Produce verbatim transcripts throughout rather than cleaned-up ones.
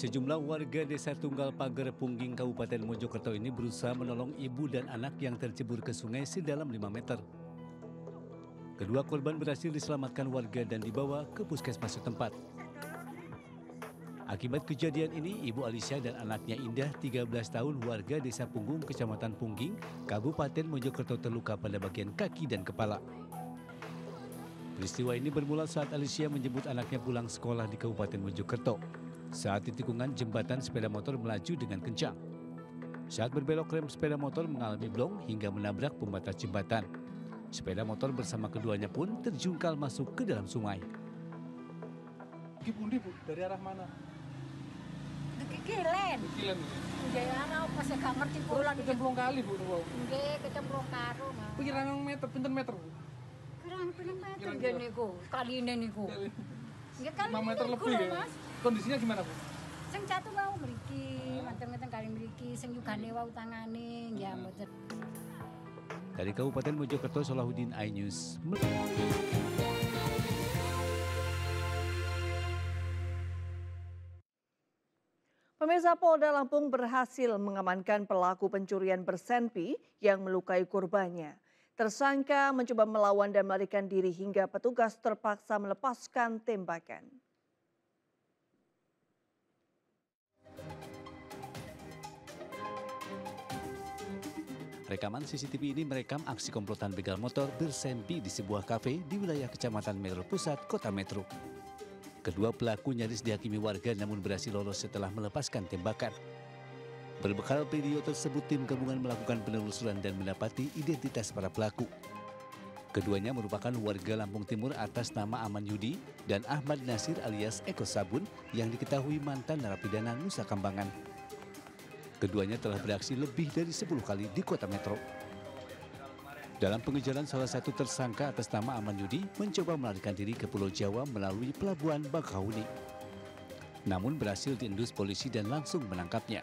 Sejumlah warga desa Tunggal Pager Pungging Kabupaten Mojokerto ini berusaha menolong ibu dan anak yang tercebur ke sungai sedalam lima meter. Kedua korban berhasil diselamatkan warga dan dibawa ke puskesmas setempat. Akibat kejadian ini, Ibu Alicia dan anaknya Indah, tiga belas tahun, warga desa Punggung, Kecamatan Pungging, Kabupaten Mojokerto terluka pada bagian kaki dan kepala. Peristiwa ini bermula saat Alicia menjemput anaknya pulang sekolah di Kabupaten Mojokerto. Saat di tikungan jembatan, sepeda motor melaju dengan kencang. Saat berbelok, rem sepeda motor mengalami blong hingga menabrak pembatas jembatan. Sepeda motor bersama keduanya pun terjungkal masuk ke dalam sungai. Ibu, Bu, dari arah mana? Kekilen. Kekilen. Nggih ana pas gak ngerti kula Kecemplung kali, Bu. Nggih, kecemplung karo. Pirang meter, pinten meter, Bu? Pirang pirang meter nggih niku, kaline niku. Nggih kali lima meter lebih ya. Mas. Kondisinya gimana, Bu? Sing jatuh wau mriki, macam-macam kali mriki, sing yugane wau tangane nggih mboten. Dari Kabupaten Mojokerto, Salahuddin, iNews. Pemirsa, Polda Lampung berhasil mengamankan pelaku pencurian bersenpi yang melukai korbannya. Tersangka mencoba melawan dan melarikan diri hingga petugas terpaksa melepaskan tembakan. Rekaman C C T V ini merekam aksi komplotan begal motor bersenpi di sebuah kafe di wilayah Kecamatan Metro Pusat, Kota Metro. Kedua pelaku nyaris dihakimi warga namun berhasil lolos setelah melepaskan tembakan. Berbekal video tersebut, tim gabungan melakukan penelusuran dan mendapati identitas para pelaku. Keduanya merupakan warga Lampung Timur atas nama Aman Yudi dan Ahmad Nasir alias Eko Sabun yang diketahui mantan narapidana Nusa Kambangan. Keduanya telah beraksi lebih dari sepuluh kali di Kota Metro. Dalam pengejaran, salah satu tersangka atas nama Aman Yudi mencoba melarikan diri ke Pulau Jawa melalui Pelabuhan Bakahuni. Namun berhasil diendus polisi dan langsung menangkapnya.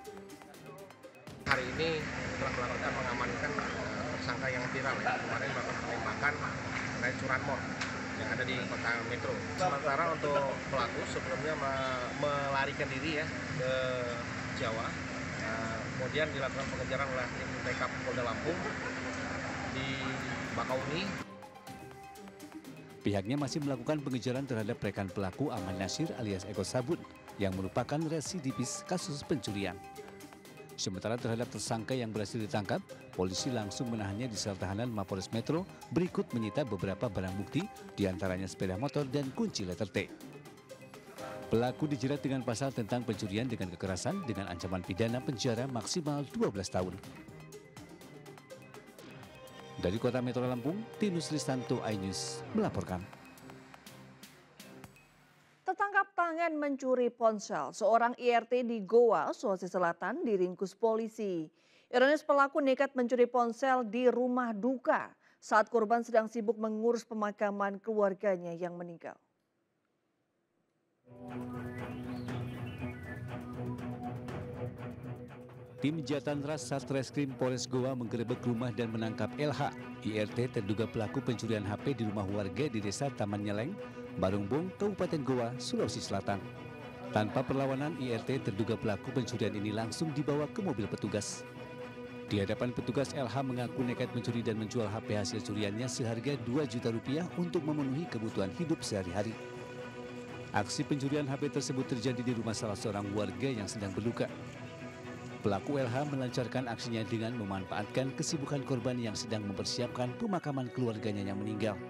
Hari ini telah melakukan mengamankan uh, tersangka yang viral ya. Kemarin melakukan penembakan terkait curanmor yang ada di Kota Metro. Sementara untuk pelaku sebelumnya melarikan diri ya ke Jawa. Uh, kemudian dilakukan pengejaran oleh tim T K P Polda Lampung di Bakahuni. Pihaknya masih melakukan pengejaran terhadap rekan pelaku Aman Nasir alias Eko Sabun yang merupakan residivis kasus pencurian. Sementara terhadap tersangka yang berhasil ditangkap, polisi langsung menahannya di sel tahanan Mapolres Metro berikut menyita beberapa barang bukti, diantaranya sepeda motor dan kunci letter T. Pelaku dijerat dengan pasal tentang pencurian dengan kekerasan dengan ancaman pidana penjara maksimal dua belas tahun. Dari Kota Metro Lampung, Tinus Ristanto, iNews melaporkan. Tertangkap tangan mencuri ponsel, seorang I R T di Goa, Sulawesi Selatan diringkus polisi. Ironis, pelaku nekat mencuri ponsel di rumah duka saat korban sedang sibuk mengurus pemakaman keluarganya yang meninggal. Tim Jatanras Satreskrim Polres Goa menggerebek rumah dan menangkap L H, I R T terduga pelaku pencurian H P di rumah warga di Desa Taman Nyeleng, Barungbong, Kabupaten Goa, Sulawesi Selatan. Tanpa perlawanan, I R T terduga pelaku pencurian ini langsung dibawa ke mobil petugas. Di hadapan petugas, L H mengaku nekat mencuri dan menjual H P hasil curiannya seharga dua juta rupiah untuk memenuhi kebutuhan hidup sehari-hari. Aksi pencurian H P tersebut terjadi di rumah salah seorang warga yang sedang berduka. Pelaku L H melancarkan aksinya dengan memanfaatkan kesibukan korban yang sedang mempersiapkan pemakaman keluarganya yang meninggal.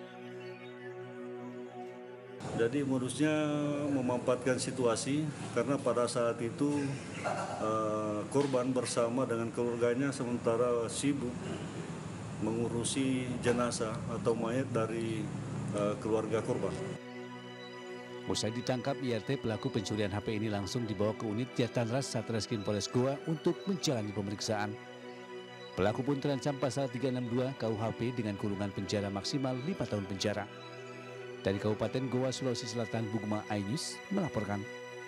Jadi modusnya memanfaatkan situasi karena pada saat itu uh, korban bersama dengan keluarganya sementara sibuk mengurusi jenazah atau mayat dari uh, keluarga korban. Usai ditangkap, I R T pelaku pencurian H P ini langsung dibawa ke unit Jatanras Satreskrim Polres Goa untuk menjalani pemeriksaan. Pelaku pun terancam pasal tiga enam dua K U H P dengan kurungan penjara maksimal lima tahun penjara. Dari Kabupaten Goa, Sulawesi Selatan, Bugma, iNews melaporkan.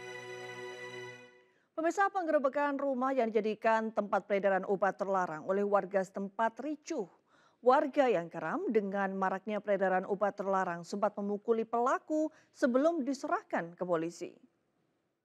Pemirsa, penggerebekan rumah yang dijadikan tempat peredaran obat terlarang oleh warga setempat ricuh. Warga yang geram dengan maraknya peredaran obat terlarang sempat memukuli pelaku sebelum diserahkan ke polisi.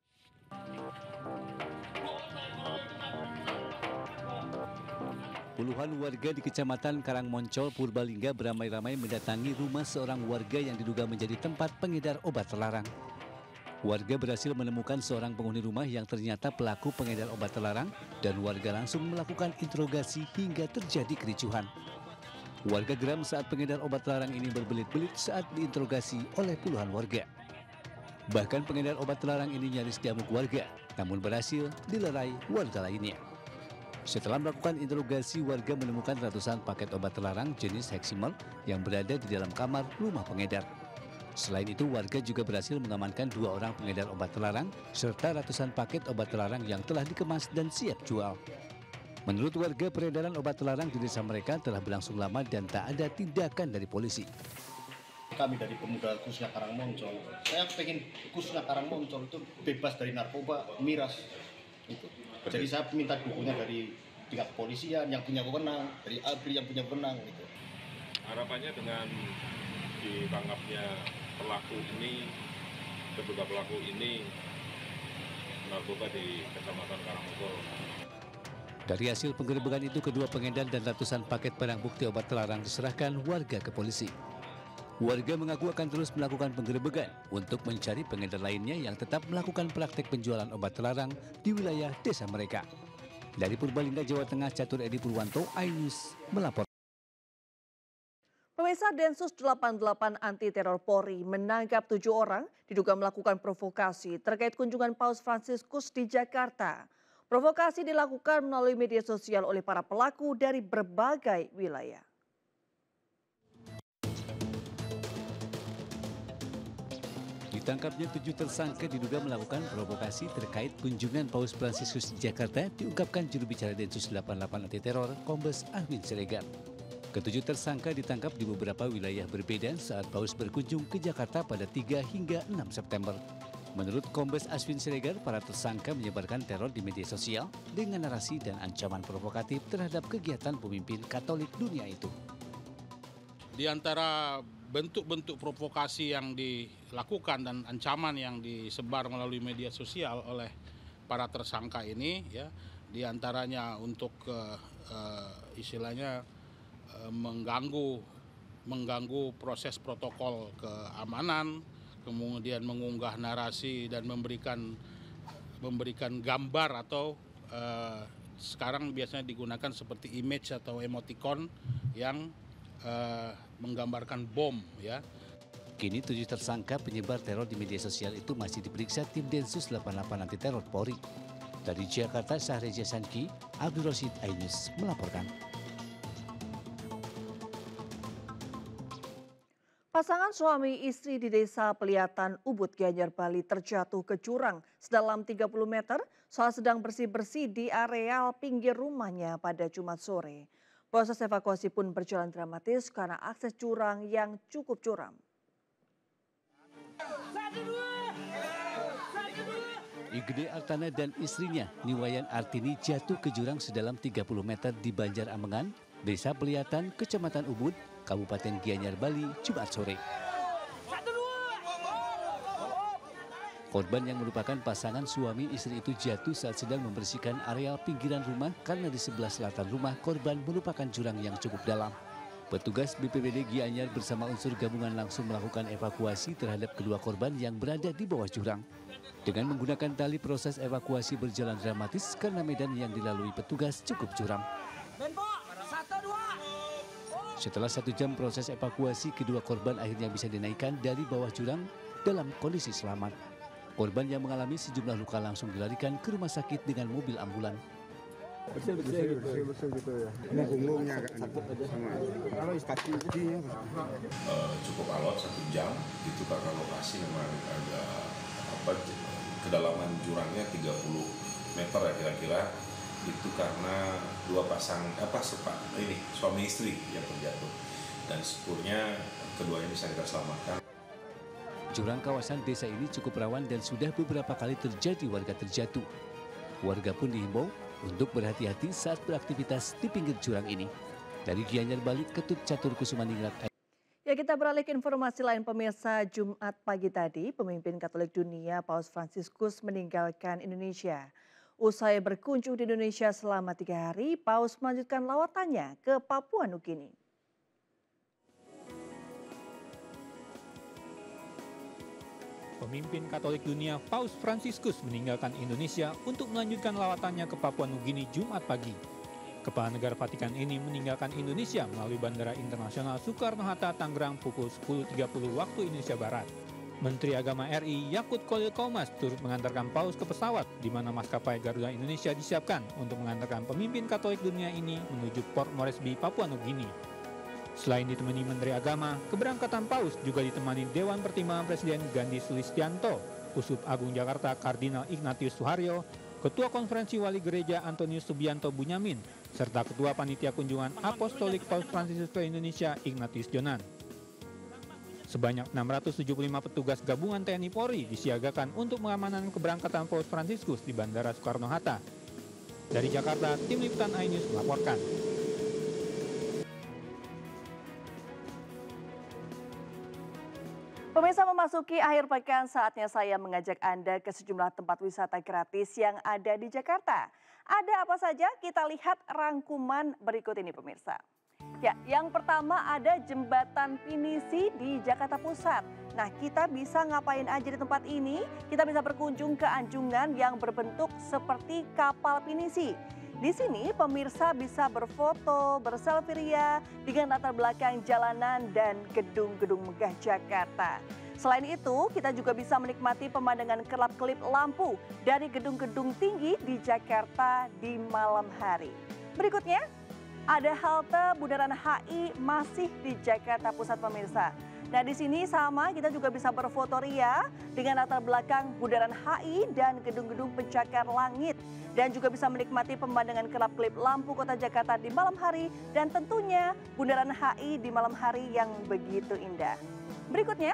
Puluhan warga di Kecamatan Karangmoncol, Purbalingga beramai-ramai mendatangi rumah seorang warga yang diduga menjadi tempat pengedar obat terlarang. Warga berhasil menemukan seorang penghuni rumah yang ternyata pelaku pengedar obat terlarang dan warga langsung melakukan interogasi hingga terjadi kericuhan. Warga geram saat pengedar obat terlarang ini berbelit-belit saat diinterogasi oleh puluhan warga. Bahkan pengedar obat terlarang ini nyaris diamuk warga, namun berhasil dilerai warga lainnya. Setelah melakukan interogasi, warga menemukan ratusan paket obat terlarang jenis Heximer yang berada di dalam kamar rumah pengedar. Selain itu, warga juga berhasil mengamankan dua orang pengedar obat terlarang serta ratusan paket obat terlarang yang telah dikemas dan siap jual. Menurut warga, peredaran obat terlarang di desa mereka telah berlangsung lama dan tak ada tindakan dari polisi. Kami dari pemuda khususnya Karangmoncol, saya pengen khususnya Karangmoncol itu bebas dari narkoba, miras. Itu. Jadi saya minta dukungan dari pihak kepolisian yang punya wewenang, dari A B R I yang punya wewenang. Gitu. Harapannya dengan ditangkapnya pelaku ini, terduga pelaku ini, narkoba di Kecamatan Karangmoncol. Dari hasil penggerebekan itu, kedua pengedar dan ratusan paket barang bukti obat terlarang diserahkan warga ke polisi. Warga mengaku akan terus melakukan penggerebekan untuk mencari pengedar lainnya yang tetap melakukan praktek penjualan obat terlarang di wilayah desa mereka. Dari Purbalingga, Jawa Tengah, Catur Edi Purwanto, iNews melapor. Pemirsa, Densus delapan puluh delapan Anti Teror Polri menangkap tujuh orang diduga melakukan provokasi terkait kunjungan Paus Fransiskus di Jakarta. Provokasi dilakukan melalui media sosial oleh para pelaku dari berbagai wilayah. Ditangkapnya tujuh tersangka diduga melakukan provokasi terkait kunjungan Paus Fransiskus di Jakarta, diungkapkan juru bicara Densus delapan puluh delapan Anti Teror, Kombes Aswin Siregar. Ketujuh tersangka ditangkap di beberapa wilayah berbeda saat Paus berkunjung ke Jakarta pada tiga hingga enam September. Menurut Kombes Aswin Siregar, para tersangka menyebarkan teror di media sosial dengan narasi dan ancaman provokatif terhadap kegiatan pemimpin Katolik dunia itu. Di antara bentuk-bentuk provokasi yang dilakukan dan ancaman yang disebar melalui media sosial oleh para tersangka ini, ya, di antaranya untuk uh, uh, istilahnya uh, mengganggu mengganggu proses protokol keamanan, kemudian mengunggah narasi dan memberikan memberikan gambar atau uh, sekarang biasanya digunakan seperti image atau emoticon yang Uh, menggambarkan bom, ya. Kini tujuh tersangka penyebar teror di media sosial itu masih diperiksa tim Densus delapan puluh delapan Anti Teror Polri. Dari Jakarta, Syahreja Sanki, Abdul Rosid, iNews melaporkan. Pasangan suami istri di Desa Peliatan, Ubud, Gianyar, Bali terjatuh ke jurang sedalam tiga puluh meter saat sedang bersih-bersih di areal pinggir rumahnya pada Jumat sore. Proses evakuasi pun berjalan dramatis karena akses jurang yang cukup curam. Igede Artana dan istrinya, Niwayan Artini, jatuh ke jurang sedalam tiga puluh meter di Banjar Amengan, Desa Peliatan, Kecamatan Ubud, Kabupaten Gianyar, Bali, Jumat sore. Korban yang merupakan pasangan suami istri itu jatuh saat sedang membersihkan areal pinggiran rumah karena di sebelah selatan rumah korban merupakan jurang yang cukup dalam. Petugas B P B D Gianyar bersama unsur gabungan langsung melakukan evakuasi terhadap kedua korban yang berada di bawah jurang. Dengan menggunakan tali, proses evakuasi berjalan dramatis karena medan yang dilalui petugas cukup curam. Setelah satu jam proses evakuasi, kedua korban akhirnya bisa dinaikkan dari bawah jurang dalam kondisi selamat. Korban yang mengalami sejumlah luka langsung dilarikan ke rumah sakit dengan mobil ambulan. Bersih bersih bersih bersih gitu ya. Ini punggungnya agak sama. Kalau kaki ini uh, cukup alot satu jam itu karena lokasi memang ada apa kedalaman jurangnya tiga puluh meter ya kira-kira. Itu karena dua pasang apa sepak ini suami istri yang terjatuh dan syukurnya keduanya bisa kita selamatkan. Jurang kawasan desa ini cukup rawan dan sudah beberapa kali terjadi warga terjatuh. Warga pun dihimbau untuk berhati-hati saat beraktivitas di pinggir jurang ini. Dari Gianyar, Bali, Ketut Catur Kusumaningrat. Ya, kita beralih ke informasi lain pemirsa. Jumat pagi tadi, pemimpin Katolik dunia Paus Fransiskus meninggalkan Indonesia. Usai berkunjung di Indonesia selama tiga hari, Paus melanjutkan lawatannya ke Papua Nugini. Pemimpin Katolik dunia Paus Fransiskus meninggalkan Indonesia untuk melanjutkan lawatannya ke Papua Nugini Jumat pagi. Kepala Negara Vatikan ini meninggalkan Indonesia melalui Bandara Internasional Soekarno-Hatta, Tangerang pukul sepuluh tiga puluh waktu Indonesia Barat. Menteri Agama R I Yakut Kolil Kaumas turut mengantarkan Paus ke pesawat di mana maskapai Garuda Indonesia disiapkan untuk mengantarkan pemimpin Katolik dunia ini menuju Port Moresby, Papua Nugini. Selain ditemani Menteri Agama, keberangkatan Paus juga ditemani Dewan Pertimbangan Presiden Gandhi Sulistianto, Uskup Agung Jakarta Kardinal Ignatius Suharyo, Ketua Konferensi Wali Gereja Antonius Subianto Bunyamin, serta Ketua Panitia Kunjungan Apostolik Paus Fransiskus ke Indonesia Ignatius Jonan. Sebanyak enam ratus tujuh puluh lima petugas gabungan T N I Polri disiagakan untuk mengamankan keberangkatan Paus Fransiskus di Bandara Soekarno-Hatta. Dari Jakarta, Tim Liputan iNews melaporkan. Pemirsa, memasuki akhir pekan, saatnya saya mengajak Anda ke sejumlah tempat wisata gratis yang ada di Jakarta. Ada apa saja? Kita lihat rangkuman berikut ini pemirsa. Ya, yang pertama ada Jembatan Pinisi di Jakarta Pusat. Nah, kita bisa ngapain aja di tempat ini? Kita bisa berkunjung ke anjungan yang berbentuk seperti kapal pinisi. Di sini pemirsa bisa berfoto, berselfie ria dengan latar belakang jalanan dan gedung-gedung megah Jakarta. Selain itu, kita juga bisa menikmati pemandangan kelap-kelip lampu dari gedung-gedung tinggi di Jakarta di malam hari. Berikutnya, ada halte Bundaran H I masih di Jakarta Pusat pemirsa. Nah, di sini sama kita juga bisa berfoto ria dengan latar belakang Bundaran H I dan gedung-gedung pencakar langit. Dan juga bisa menikmati pemandangan kelap-kelip lampu kota Jakarta di malam hari dan tentunya Bundaran H I di malam hari yang begitu indah. Berikutnya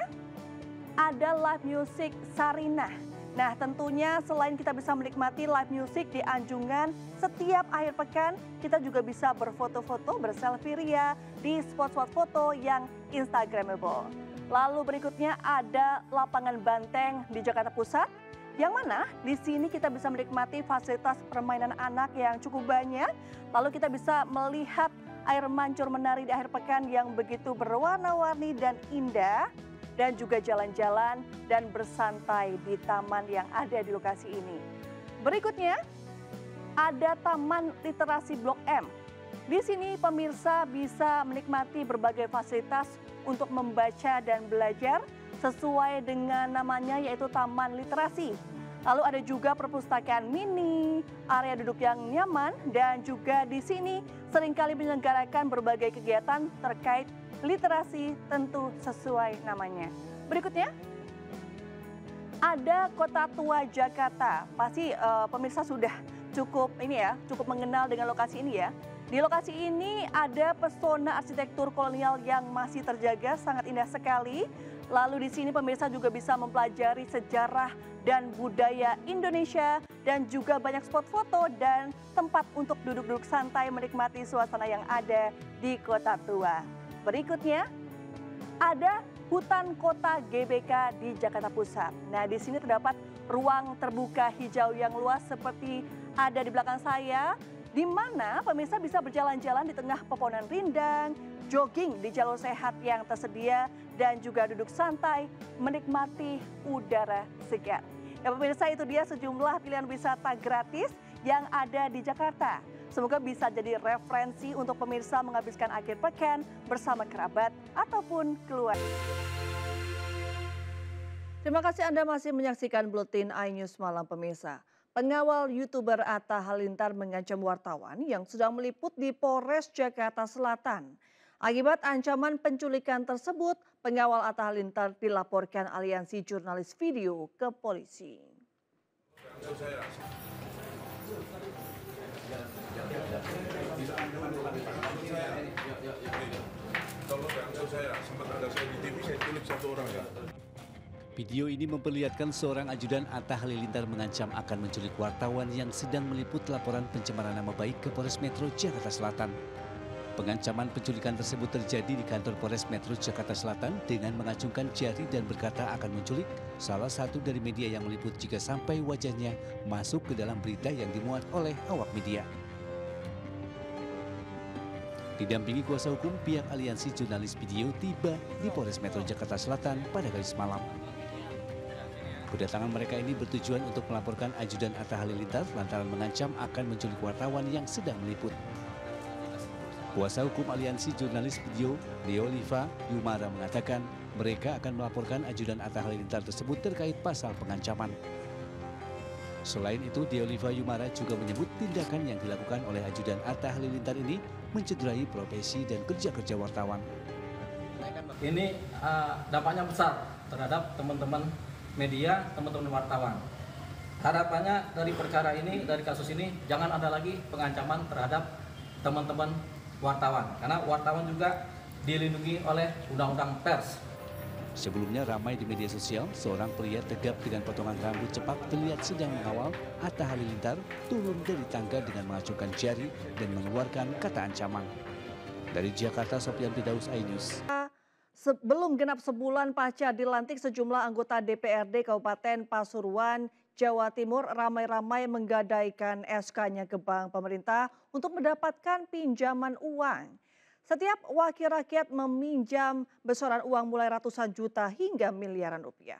ada live music Sarinah. Nah, tentunya selain kita bisa menikmati live music di Anjungan, setiap akhir pekan kita juga bisa berfoto-foto, berselfie ria di spot-spot foto yang instagramable. Lalu berikutnya ada lapangan banteng di Jakarta Pusat, yang mana di sini kita bisa menikmati fasilitas permainan anak yang cukup banyak. Lalu kita bisa melihat air mancur menari di akhir pekan yang begitu berwarna-warni dan indah. Dan juga jalan-jalan dan bersantai di taman yang ada di lokasi ini. Berikutnya ada Taman Literasi Blok M. Di sini pemirsa bisa menikmati berbagai fasilitas untuk membaca dan belajar sesuai dengan namanya yaitu Taman Literasi. Lalu ada juga perpustakaan mini, area duduk yang nyaman dan juga di sini seringkali menyelenggarakan berbagai kegiatan terkait literasi tentu sesuai namanya. Berikutnya ada Kota Tua Jakarta. Pasti uh, pemirsa sudah cukup ini ya, cukup mengenal dengan lokasi ini ya. Di lokasi ini ada pesona arsitektur kolonial yang masih terjaga, sangat indah sekali. Lalu di sini pemirsa juga bisa mempelajari sejarah dan budaya Indonesia dan juga banyak spot foto dan tempat untuk duduk-duduk santai menikmati suasana yang ada di Kota Tua. Berikutnya ada Hutan Kota G B K di Jakarta Pusat. Nah, di sini terdapat ruang terbuka hijau yang luas seperti ada di belakang saya, di mana pemirsa bisa berjalan-jalan di tengah pepohonan rindang, jogging di jalur sehat yang tersedia, dan juga duduk santai menikmati udara segar. Ya pemirsa, itu dia sejumlah pilihan wisata gratis yang ada di Jakarta. Semoga bisa jadi referensi untuk pemirsa menghabiskan akhir pekan bersama kerabat ataupun keluarga. Terima kasih Anda masih menyaksikan Buletin iNews Malam pemirsa. Pengawal YouTuber Atta Halilintar mengancam wartawan yang sedang meliput di Polres Jakarta Selatan. Akibat ancaman penculikan tersebut, pengawal Atta Halilintar dilaporkan Aliansi Jurnalis Video ke polisi. Video ini memperlihatkan seorang ajudan Atta Halilintar mengancam akan menculik wartawan yang sedang meliput laporan pencemaran nama baik ke Polres Metro Jakarta Selatan. Pengancaman penculikan tersebut terjadi di kantor Polres Metro Jakarta Selatan dengan mengacungkan jari dan berkata akan menculik salah satu dari media yang meliput jika sampai wajahnya masuk ke dalam berita yang dimuat oleh awak media. Didampingi kuasa hukum, pihak Aliansi Jurnalis Video tiba di Polres Metro Jakarta Selatan pada Kamis malam. Kedatangan mereka ini bertujuan untuk melaporkan ajudan Atta Halilintar lantaran mengancam akan menculik wartawan yang sedang meliput. Kuasa hukum Aliansi Jurnalis Video, Deoliva Yumara, mengatakan mereka akan melaporkan ajudan Atta Halilintar tersebut terkait pasal pengancaman. Selain itu, Deoliva Yumara juga menyebut tindakan yang dilakukan oleh ajudan Atta Halilintar ini mencederai profesi dan kerja-kerja wartawan. Ini uh, dampaknya besar terhadap teman-teman media, teman-teman wartawan. Harapannya dari perkara ini, dari kasus ini, jangan ada lagi pengancaman terhadap teman-teman wartawan. Karena wartawan juga dilindungi oleh undang-undang pers. Sebelumnya ramai di media sosial, seorang pria tegap dengan potongan rambut cepat terlihat sedang mengawal Atta Halilintar turun dari tangga dengan mengacungkan jari dan mengeluarkan kata ancaman. Dari Jakarta, Sofian Firdaus, iNews. Sebelum genap sebulan pasca dilantik, sejumlah anggota D P R D Kabupaten Pasuruan, Jawa Timur ramai-ramai menggadaikan S K-nya ke bank pemerintah untuk mendapatkan pinjaman uang. Setiap wakil rakyat meminjam besaran uang mulai ratusan juta hingga miliaran rupiah.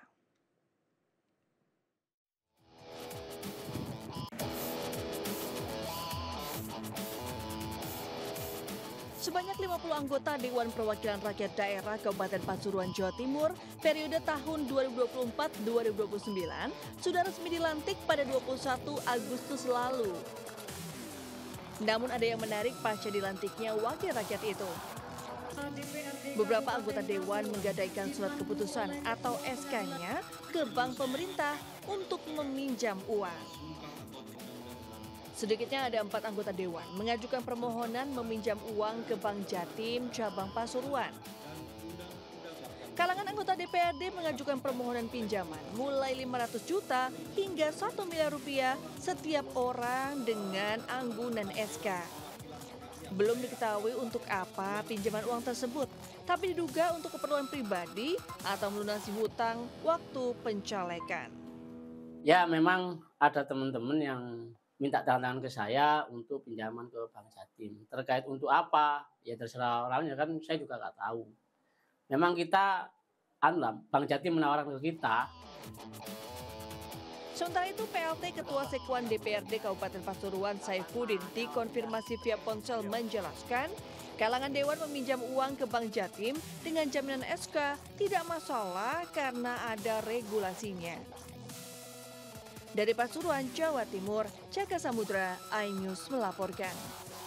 Sebanyak lima puluh anggota Dewan Perwakilan Rakyat Daerah Kabupaten Pasuruan, Jawa Timur periode tahun dua ribu dua puluh empat sampai dua ribu dua puluh sembilan sudah resmi dilantik pada dua puluh satu Agustus lalu. Namun ada yang menarik pasca dilantiknya wakil rakyat itu. Beberapa anggota Dewan menggadaikan surat keputusan atau S K-nya ke bank pemerintah untuk meminjam uang. Sedikitnya ada empat anggota Dewan mengajukan permohonan meminjam uang ke Bank Jatim cabang Pasuruan. Kalangan anggota D P R D mengajukan permohonan pinjaman mulai lima ratus juta hingga satu miliar rupiah setiap orang dengan anggunan S K. Belum diketahui untuk apa pinjaman uang tersebut, tapi diduga untuk keperluan pribadi atau melunasi hutang waktu pencalekan. Ya, memang ada teman-teman yang minta tanda tangan ke saya untuk pinjaman ke Bank Jatim. Terkait untuk apa, ya terserah orangnya, kan saya juga nggak tahu. Memang kita, Bank Jatim menawarkan ke kita. Sementara itu, P L T Ketua Sekuan D P R D Kabupaten Pasuruan Saifuddin dikonfirmasi via ponsel menjelaskan, kalangan Dewan meminjam uang ke Bank Jatim dengan jaminan S K tidak masalah karena ada regulasinya. Dari Pasuruan, Jawa Timur, Caka Samudra, iNews melaporkan.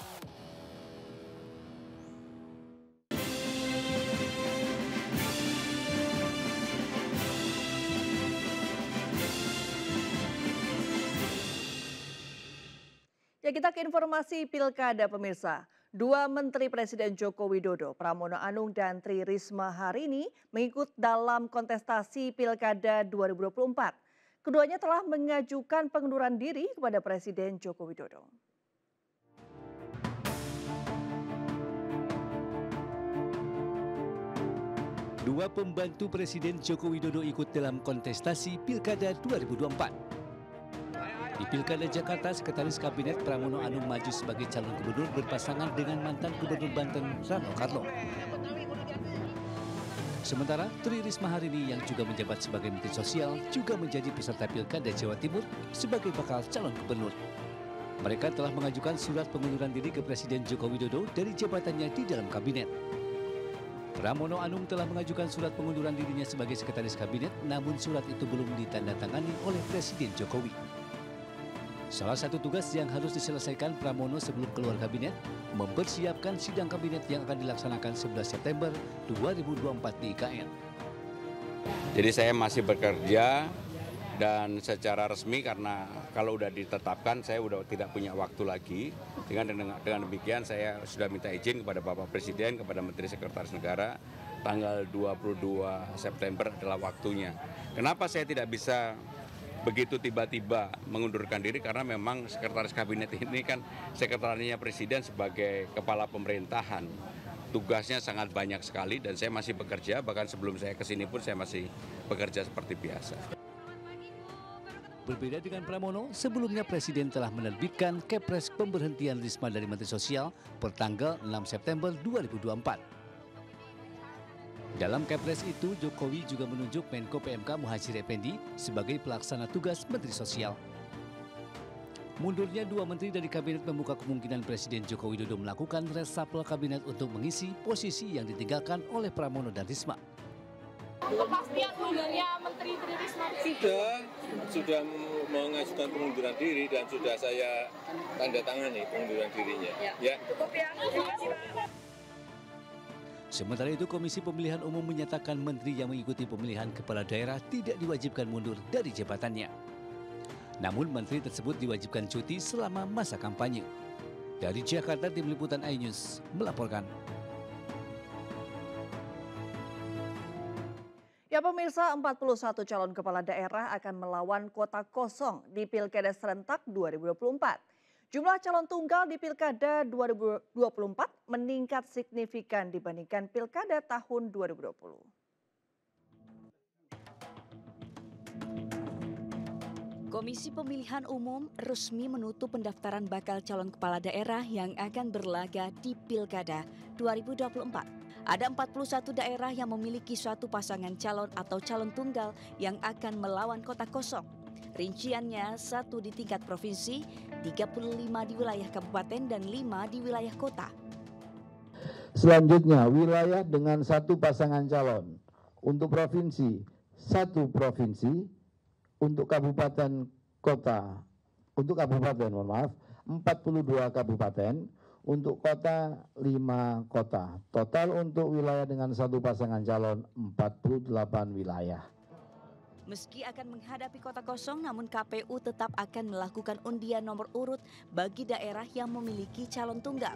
Ya, kita ke informasi Pilkada, pemirsa. Dua Menteri Presiden Joko Widodo, Pramono Anung dan Tri Risma hari ini mengikut dalam kontestasi Pilkada dua ribu dua puluh empat. Keduanya telah mengajukan pengunduran diri kepada Presiden Joko Widodo. Dua pembantu Presiden Joko Widodo ikut dalam kontestasi Pilkada dua ribu dua puluh empat. Di Pilkada Jakarta, Sekretaris Kabinet Pramono Anung maju sebagai calon gubernur berpasangan dengan mantan Gubernur Banten Rano Karno. Sementara Tri Risma hari ini yang juga menjabat sebagai Menteri Sosial juga menjadi peserta Pilkada Jawa Timur sebagai bakal calon gubernur. Mereka telah mengajukan surat pengunduran diri ke Presiden Joko Widodo dari jabatannya di dalam kabinet. Pramono Anung telah mengajukan surat pengunduran dirinya sebagai Sekretaris Kabinet, namun surat itu belum ditandatangani oleh Presiden Jokowi. Salah satu tugas yang harus diselesaikan Pramono sebelum keluar kabinet, mempersiapkan sidang kabinet yang akan dilaksanakan sebelas September dua ribu dua puluh empat di I K N. Jadi saya masih bekerja dan secara resmi karena kalau udah ditetapkan saya udah tidak punya waktu lagi. Dengan, dengan demikian saya sudah minta izin kepada Bapak Presiden, kepada Menteri Sekretaris Negara, tanggal dua puluh dua September adalah waktunya. Kenapa saya tidak bisa begitu tiba-tiba mengundurkan diri karena memang sekretaris kabinet ini kan sekretariatnya presiden sebagai kepala pemerintahan. Tugasnya sangat banyak sekali dan saya masih bekerja, bahkan sebelum saya kesini pun saya masih bekerja seperti biasa. Berbeda dengan Pramono, sebelumnya Presiden telah menerbitkan Kepres pemberhentian Risma dari Menteri Sosial pertanggal enam September dua ribu dua puluh empat. Dalam Kepres itu, Jokowi juga menunjuk Menko P M K Muhadjir Effendi sebagai pelaksana tugas Menteri Sosial. Mundurnya dua menteri dari kabinet membuka kemungkinan Presiden Joko Widodo melakukan reshuffle kabinet untuk mengisi posisi yang ditinggalkan oleh Pramono dan Risma. Kepastian mundurnya Menteri Tri Risma sudah sudah mengajukan pengunduran diri dan sudah saya tanda tangani pengunduran dirinya. Ya. ya. Cukup ya. Terima kasih, Pak. Sementara itu, Komisi Pemilihan Umum menyatakan menteri yang mengikuti pemilihan kepala daerah tidak diwajibkan mundur dari jabatannya. Namun menteri tersebut diwajibkan cuti selama masa kampanye. Dari Jakarta, Tim Liputan iNews melaporkan. Ya pemirsa, empat puluh satu calon kepala daerah akan melawan kota kosong di Pilkada Serentak dua ribu dua puluh empat. Jumlah calon tunggal di Pilkada dua ribu dua puluh empat meningkat signifikan dibandingkan Pilkada tahun dua ribu dua puluh. Komisi Pemilihan Umum resmi menutup pendaftaran bakal calon kepala daerah yang akan berlaga di Pilkada dua ribu dua puluh empat. Ada empat puluh satu daerah yang memiliki suatu pasangan calon atau calon tunggal yang akan melawan kota kosong. Rinciannya satu di tingkat provinsi, tiga puluh lima di wilayah kabupaten, dan lima di wilayah kota. Selanjutnya, wilayah dengan satu pasangan calon. Untuk provinsi, satu provinsi. Untuk kabupaten kota, untuk kabupaten, mohon maaf, empat puluh dua kabupaten. Untuk kota, lima kota. Total untuk wilayah dengan satu pasangan calon, empat puluh delapan wilayah. Meski akan menghadapi kota kosong, namun K P U tetap akan melakukan undian nomor urut bagi daerah yang memiliki calon tunggal.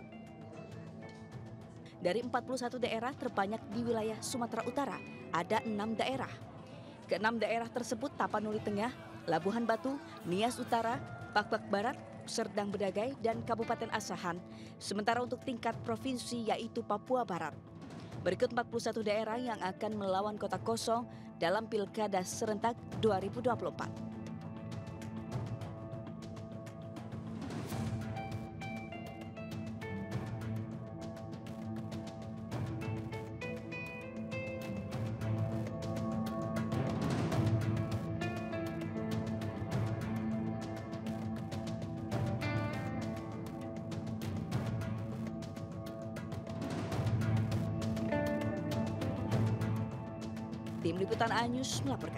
Dari empat puluh satu daerah terbanyak di wilayah Sumatera Utara, ada enam daerah. Keenam daerah tersebut Tapanuli Tengah, Labuhan Batu, Nias Utara, Pakpak Barat, Serdang Bedagai, dan Kabupaten Asahan. Sementara untuk tingkat provinsi yaitu Papua Barat. Berikut empat puluh satu daerah yang akan melawan kota kosong dalam Pilkada Serentak dua ribu dua puluh empat. Tim Liputan iNews melaporkan.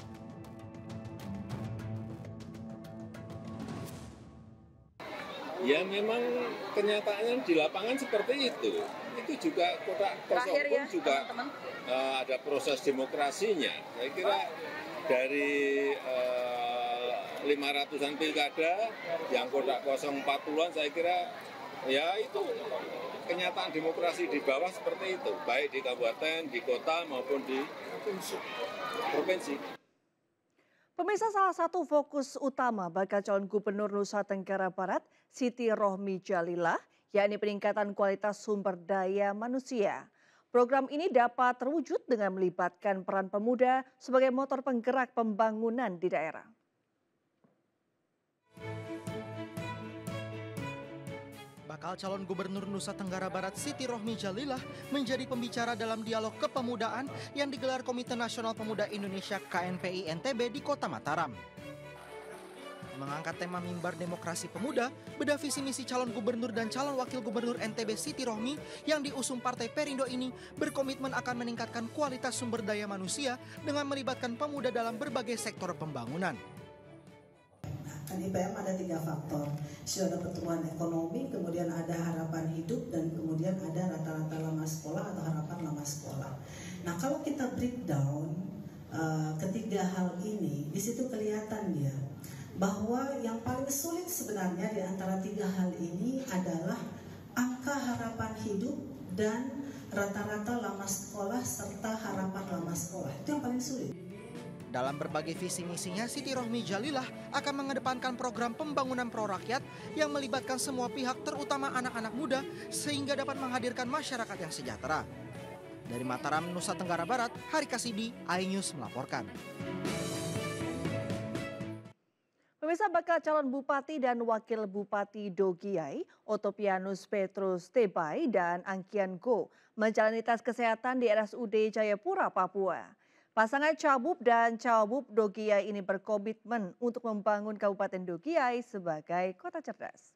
Ya memang kenyataannya di lapangan seperti itu. Itu juga kota kosong pun ya, juga teman -teman. Uh, ada proses demokrasinya. Saya kira dari uh, lima ratusan pilkada yang kota kosong empat puluhan, saya kira ya itu kenyataan demokrasi di bawah seperti itu, baik di kabupaten, di kota maupun di provinsi. Pemirsa, salah satu fokus utama bakal calon gubernur Nusa Tenggara Barat, Siti Rohmi Jalillah, yakni peningkatan kualitas sumber daya manusia. Program ini dapat terwujud dengan melibatkan peran pemuda sebagai motor penggerak pembangunan di daerah. Bakal calon gubernur Nusa Tenggara Barat Siti Rohmi Jalillah menjadi pembicara dalam dialog kepemudaan yang digelar Komite Nasional Pemuda Indonesia K N P I N T B di Kota Mataram. Mengangkat tema mimbar demokrasi pemuda, beda visi misi calon gubernur dan calon wakil gubernur N T B Siti Rohmi yang diusung Partai Perindo ini berkomitmen akan meningkatkan kualitas sumber daya manusia dengan melibatkan pemuda dalam berbagai sektor pembangunan. Di P M ada tiga faktor, sudah ada pertumbuhan ekonomi, kemudian ada harapan hidup, dan kemudian ada rata-rata lama sekolah atau harapan lama sekolah. Nah kalau kita breakdown uh, ketiga hal ini, di situ kelihatan dia bahwa yang paling sulit sebenarnya di antara tiga hal ini adalah angka harapan hidup dan rata-rata lama sekolah serta harapan lama sekolah. Itu yang paling sulit. Dalam berbagai visi misinya, Siti Rohmi Jalilah akan mengedepankan program pembangunan pro-rakyat yang melibatkan semua pihak terutama anak-anak muda sehingga dapat menghadirkan masyarakat yang sejahtera. Dari Mataram, Nusa Tenggara Barat, Hari Kasidi, iNews melaporkan. Pemirsa, bakal calon Bupati dan Wakil Bupati Do Giai, Otopianus Petrus Tebai dan Angkian Go menjalani tes kesehatan di R S U D Jayapura, Papua. Pasangan Cawabup dan Cawabup Do Giai ini berkomitmen untuk membangun Kabupaten Do Giai sebagai kota cerdas.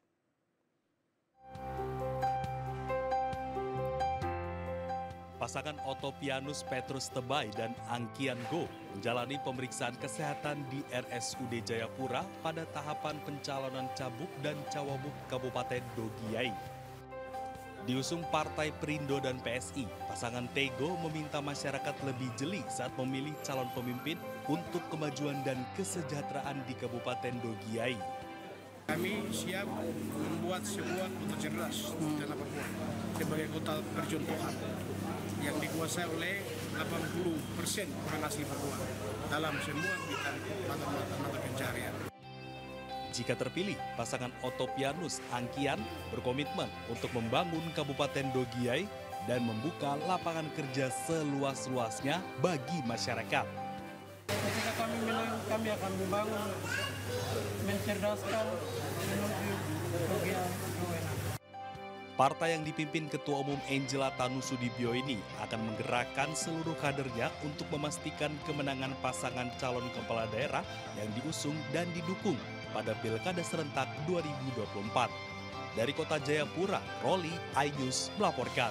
Pasangan Otopianus Petrus Tebai dan Angkian Go menjalani pemeriksaan kesehatan di R S U D Jayapura pada tahapan pencalonan Cabup dan Cawabup Kabupaten Do Giai. Diusung Partai Perindo dan P S I, pasangan Tego meminta masyarakat lebih jeli saat memilih calon pemimpin untuk kemajuan dan kesejahteraan di Kabupaten Do Giai. Kami siap membuat sebuah kota cerdas dalam Papua sebagai kota percontohan yang dikuasai oleh delapan puluh persen orang asli Papua dalam semua bidang mata-mata pencarian. Jika terpilih, pasangan Otopianus Angkian berkomitmen untuk membangun Kabupaten Do Giai dan membuka lapangan kerja seluas-luasnya bagi masyarakat. Ketika kami menang, kami akan membangun, mencerdaskan, menuju Do Giai. Partai yang dipimpin Ketua Umum Angela Tanusudibio ini akan menggerakkan seluruh kadernya untuk memastikan kemenangan pasangan calon kepala daerah yang diusung dan didukung pada Pilkada Serentak dua ribu dua puluh empat. Dari Kota Jayapura, Roli, iNews melaporkan.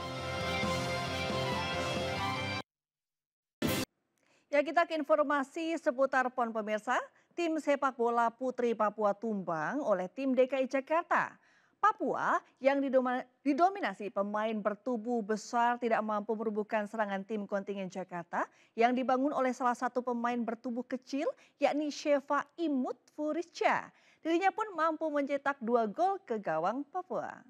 Ya, kita ke informasi seputar P O N pemirsa. Tim sepak bola putri Papua tumbang oleh tim D K I Jakarta. Papua yang didominasi pemain bertubuh besar tidak mampu merubuhkan serangan tim kontingen Jakarta yang dibangun oleh salah satu pemain bertubuh kecil yakni Sheva Imut Furisca. Dirinya pun mampu mencetak dua gol ke gawang Papua.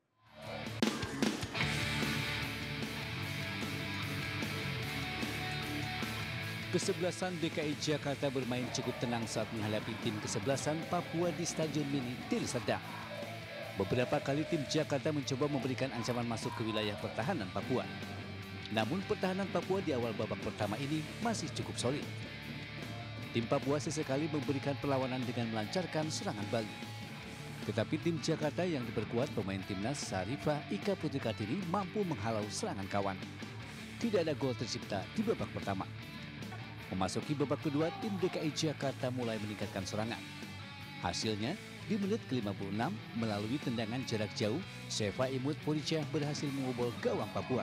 Kesebelasan D K I Jakarta bermain cukup tenang saat menghadapi tim kesebelasan Papua di Stadion Mini Deli Serdang. Beberapa kali tim Jakarta mencoba memberikan ancaman masuk ke wilayah pertahanan Papua. Namun pertahanan Papua di awal babak pertama ini masih cukup solid. Tim Papua sesekali memberikan perlawanan dengan melancarkan serangan balik. Tetapi tim Jakarta yang diperkuat pemain timnas Sarifah Ika Putri Kartini mampu menghalau serangan kawan. Tidak ada gol tercipta di babak pertama. Memasuki babak kedua, tim D K I Jakarta mulai meningkatkan serangan. Hasilnya, di menit ke lima puluh enam, melalui tendangan jarak jauh, Sheva Imut Furisca berhasil membobol gawang Papua.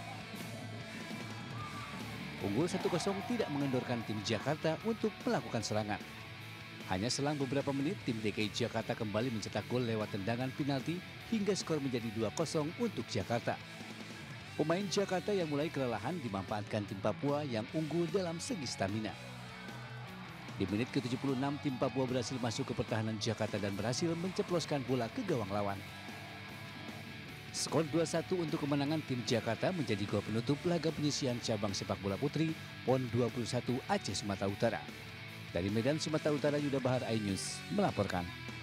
Unggul satu kosong tidak mengendorkan tim Jakarta untuk melakukan serangan. Hanya selang beberapa menit, tim D K I Jakarta kembali mencetak gol lewat tendangan penalti hingga skor menjadi dua kosong untuk Jakarta. Pemain Jakarta yang mulai kelelahan dimanfaatkan tim Papua yang unggul dalam segi stamina. Di menit ke tujuh puluh enam, tim Papua berhasil masuk ke pertahanan Jakarta dan berhasil menceploskan bola ke gawang lawan. Skor dua satu untuk kemenangan tim Jakarta menjadi gol penutup laga penyisihan cabang sepak bola putri P O N dua puluh satu Aceh Sumatera Utara. Dari Medan, Sumatera Utara, Yuda Bahar, iNews melaporkan.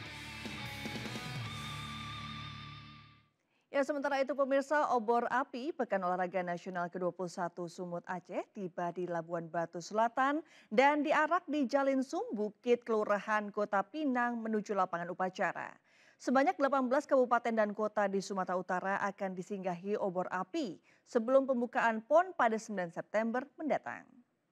Ya, sementara itu pemirsa, obor api Pekan Olahraga Nasional ke dua puluh satu Sumut Aceh tiba di Labuan Batu Selatan dan diarak di Jalinsum, Bukit Kelurahan Kota Pinang menuju lapangan upacara. Sebanyak delapan belas kabupaten dan kota di Sumatera Utara akan disinggahi obor api sebelum pembukaan P O N pada sembilan September mendatang.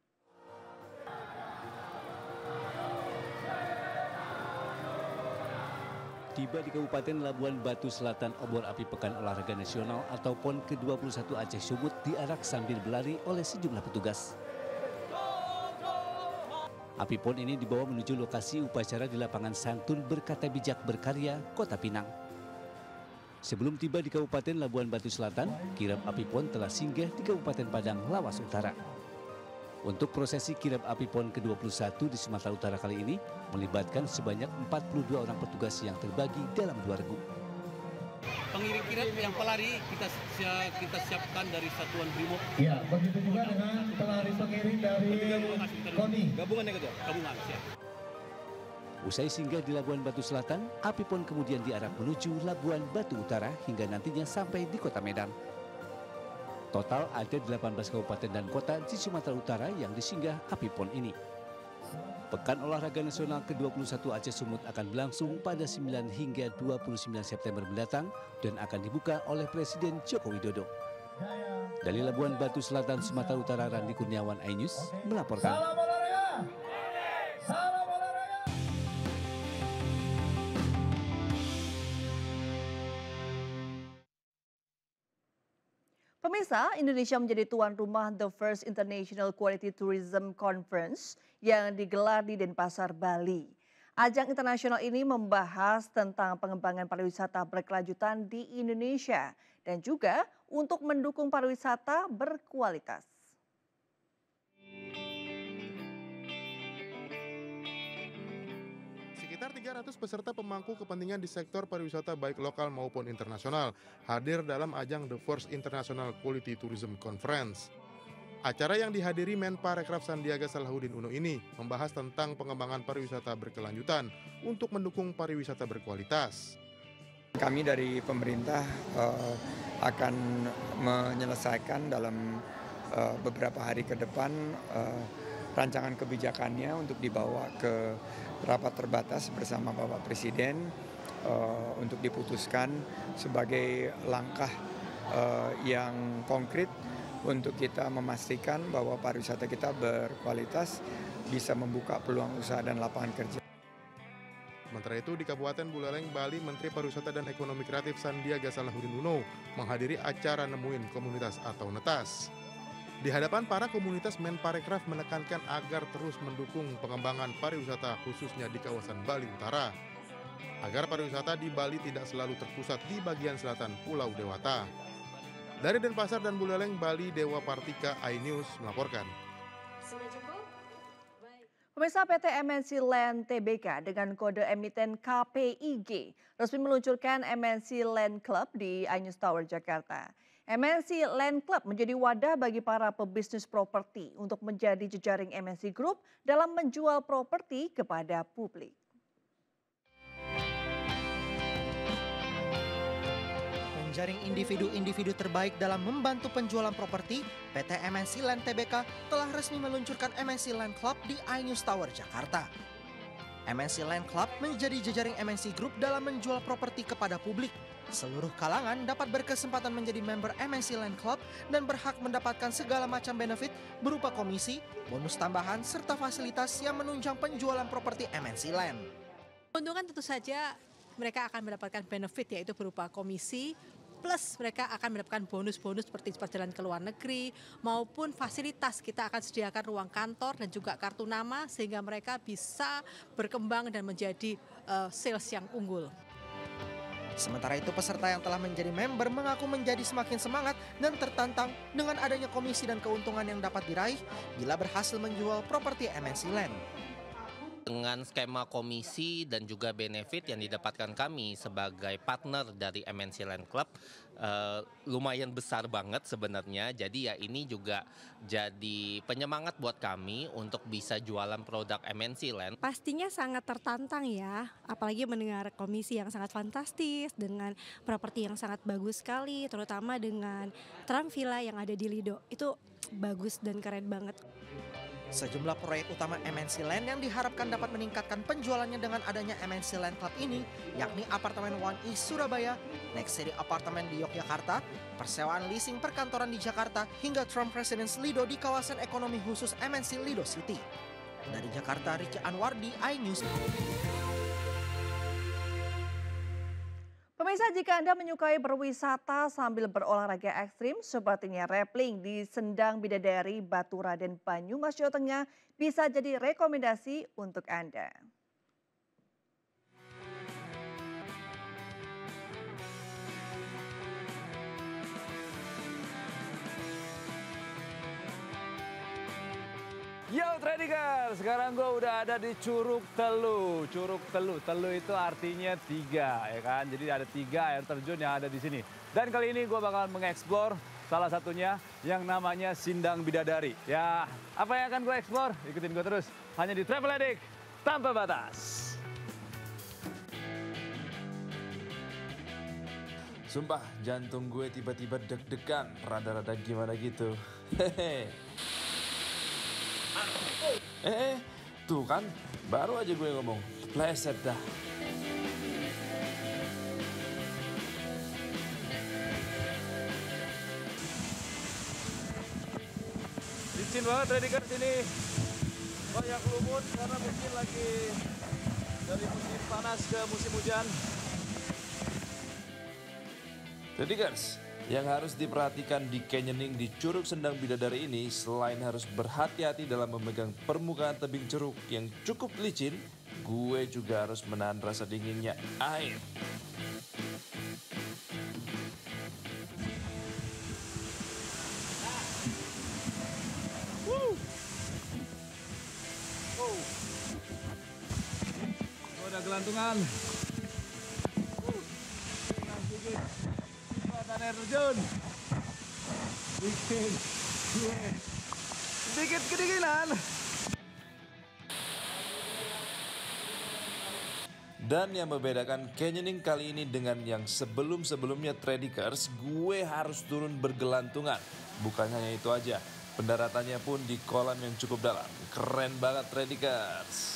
Tiba di Kabupaten Labuan Batu Selatan, obor api Pekan Olahraga Nasional atau P O N ke dua puluh satu Aceh Sumut diarak sambil berlari oleh sejumlah petugas. Api P O N ini dibawa menuju lokasi upacara di lapangan Santun Berkata Bijak Berkarya, Kota Pinang. Sebelum tiba di Kabupaten Labuan Batu Selatan, kirap api P O N telah singgah di Kabupaten Padang, Lawas Utara. Untuk prosesi kirap api P O N ke dua puluh satu di Sumatera Utara kali ini melibatkan sebanyak empat puluh dua orang petugas yang terbagi dalam dua regu. pengirim-kirim yang pelari kita kita siapkan dari Satuan Brimob. Iya, begitu juga dengan pelari pengirim dari KONI. Gabungan ya, Ketua? Gabungan, siap. Usai singgah di Labuan Batu Selatan, api pon kemudian diarah menuju Labuan Batu Utara hingga nantinya sampai di Kota Medan. Total ada delapan belas kabupaten dan kota di Sumatera Utara yang disinggah api pon ini. Pekan Olahraga Nasional ke dua puluh satu Aceh Sumut akan berlangsung pada sembilan hingga dua puluh sembilan September mendatang dan akan dibuka oleh Presiden Joko Widodo. Dari Labuan Batu Selatan, Sumatera Utara, Randi Kurniawan, iNews melaporkan. Pemirsa, Indonesia menjadi tuan rumah The First International Quality Tourism Conference yang digelar di Denpasar, Bali. Ajang internasional ini membahas tentang pengembangan pariwisata berkelanjutan di Indonesia dan juga untuk mendukung pariwisata berkualitas. Sekitar tiga ratus peserta pemangku kepentingan di sektor pariwisata baik lokal maupun internasional hadir dalam ajang The First International Quality Tourism Conference. Acara yang dihadiri Menparekraf Sandiaga Salahuddin Uno ini membahas tentang pengembangan pariwisata berkelanjutan untuk mendukung pariwisata berkualitas. Kami dari pemerintah uh, akan menyelesaikan dalam uh, beberapa hari ke depan uh, rancangan kebijakannya untuk dibawa ke rapat terbatas bersama Bapak Presiden uh, untuk diputuskan sebagai langkah uh, yang konkret untuk kita memastikan bahwa pariwisata kita berkualitas, bisa membuka peluang usaha dan lapangan kerja. Sementara itu di Kabupaten Buleleng, Bali, Menteri Pariwisata dan Ekonomi Kreatif Sandiaga Salahuddin Uno menghadiri acara Nemuin Komunitas atau NETAS. Di hadapan para komunitas, Menparekraf menekankan agar terus mendukung pengembangan pariwisata khususnya di kawasan Bali Utara. Agar pariwisata di Bali tidak selalu terpusat di bagian selatan Pulau Dewata. Dari Denpasar dan Buleleng, Bali, Dewa Partika, iNews melaporkan. Pemirsa, P T M N C Land T B K dengan kode emiten K P I G resmi meluncurkan M N C Land Club di iNews Tower, Jakarta. M N C Land Club menjadi wadah bagi para pebisnis properti untuk menjadi jejaring M N C Group dalam menjual properti kepada publik. Menjaring individu-individu terbaik dalam membantu penjualan properti, P T M N C Land T B K telah resmi meluncurkan M N C Land Club di iNews Tower, Jakarta. M N C Land Club menjadi jejaring M N C Group dalam menjual properti kepada publik. Seluruh kalangan dapat berkesempatan menjadi member M N C Land Club dan berhak mendapatkan segala macam benefit berupa komisi, bonus tambahan, serta fasilitas yang menunjang penjualan properti M N C Land. Keuntungan tentu saja mereka akan mendapatkan benefit, yaitu berupa komisi, plus mereka akan mendapatkan bonus-bonus seperti perjalanan ke luar negeri maupun fasilitas. Kita akan sediakan ruang kantor dan juga kartu nama sehingga mereka bisa berkembang dan menjadi uh, sales yang unggul. Sementara itu peserta yang telah menjadi member mengaku menjadi semakin semangat dan tertantang dengan adanya komisi dan keuntungan yang dapat diraih bila berhasil menjual properti M N C Land. Dengan skema komisi dan juga benefit yang didapatkan kami sebagai partner dari M N C Land Club uh, lumayan besar banget sebenarnya. Jadi ya ini juga jadi penyemangat buat kami untuk bisa jualan produk M N C Land. Pastinya sangat tertantang ya, apalagi mendengar komisi yang sangat fantastis dengan properti yang sangat bagus sekali, terutama dengan Trump Villa yang ada di Lido. Itu bagus dan keren banget. Sejumlah proyek utama M N C Land yang diharapkan dapat meningkatkan penjualannya dengan adanya M N C Land Club ini, yakni apartemen One East Surabaya, Next City Apartemen di Yogyakarta, persewaan leasing perkantoran di Jakarta, hingga Trump Residence Lido di kawasan ekonomi khusus M N C Lido City. Dari Jakarta, Ricky Anwardi, iNews. Pemirsa, jika Anda menyukai berwisata sambil berolahraga ekstrim sepertinya rappelling di Sendang Bidadari, Batu Raden, Banyumas, Jawa Tengah bisa jadi rekomendasi untuk Anda. Yo Traders, sekarang gue udah ada di Curug Telu. Curug Telu, Telu itu artinya tiga, ya kan? Jadi ada tiga air terjun yang ada di sini. Dan kali ini gue bakalan mengeksplor salah satunya yang namanya Sindang Bidadari. Ya, apa yang akan gue eksplor? Ikutin gue terus, hanya di Travel Addict tanpa batas. Sumpah, jantung gue tiba-tiba deg-degan, rada-rada gimana gitu. Hehe. Eh, eh, tuh kan, baru aja gue ngomong, pleset dah. Licin banget Traders ini, banyak lumut karena mungkin lagi dari musim panas ke musim hujan. Traders, yang harus diperhatikan di canyoning di Curug Sendang Bidadari ini, selain harus berhati-hati dalam memegang permukaan tebing curug yang cukup licin, gue juga harus menahan rasa dinginnya air. Woo. Oh. Oh, udah gelantungan. Air terjun bikin gue sedikit kedinginan. Dan yang membedakan canyoning kali ini dengan yang sebelum-sebelumnya Traders, gue harus turun bergelantungan. Bukan hanya itu aja, pendaratannya pun di kolam yang cukup dalam. Keren banget Traders.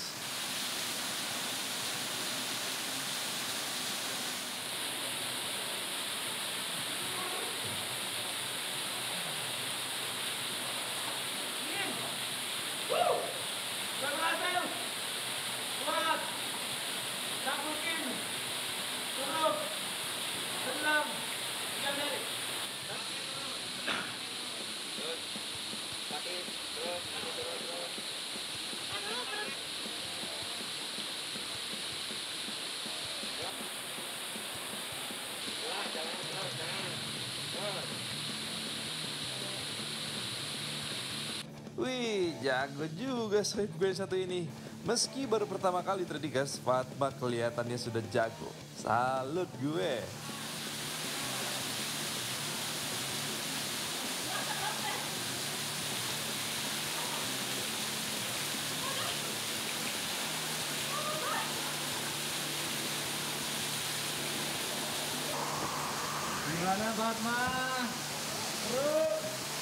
Wih, jago juga sohib gue satu ini. Meski baru pertama kali Traders, Fatma kelihatannya sudah jago. Salut gue. Gimana Fatma? Seru?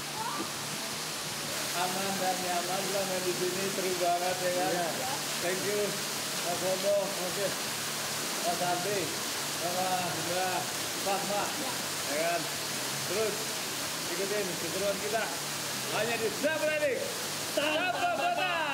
Aman dan nyaman lah main di sini, seru banget ya kan. Yeah. Thank you Mas Bobo, oke, Mas Andi, sama juga Fatma, ya kan. Terus ikutin keseruan kita hanya di Travel Addict tanpa batas.